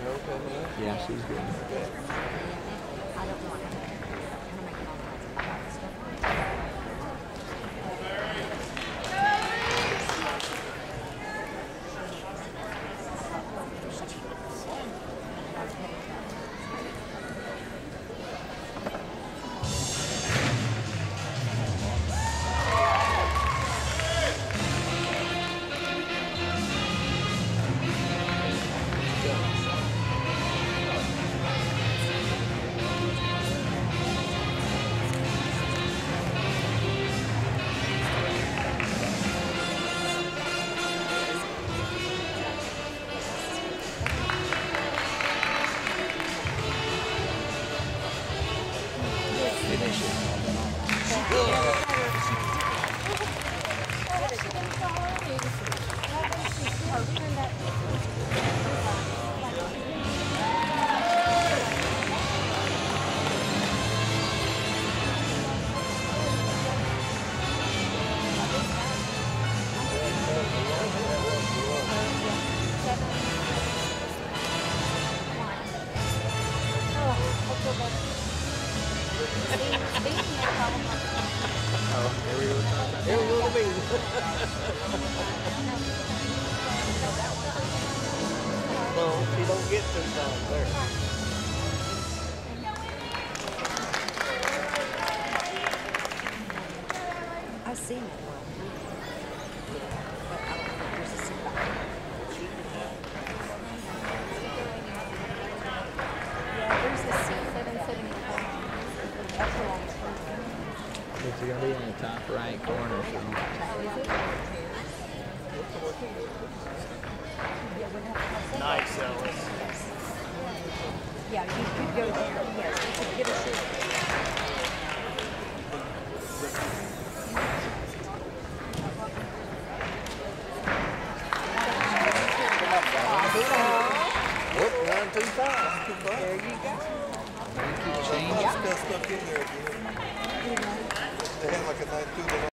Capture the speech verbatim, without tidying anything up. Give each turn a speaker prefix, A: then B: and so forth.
A: her coming up?
B: Yeah, she's good.
C: I don't want to. I'm gonna make it all
B: Finish it.
A: Oh, here we go. Here we go to me. Well, you don't get two times there.
C: I've seen it. But I don't know if there's a seat back there. Yeah, there's a seat that I'm sitting in. That's the longest one.
B: It's gonna be in the top right corner. So.
A: Nice, Ellis.
C: Yeah, you could go there. Yes, you could get a seat.
A: Whoop, one, two, five.
C: There you go.
B: Keep changing.
A: Got stuck in there again. They had like a night through the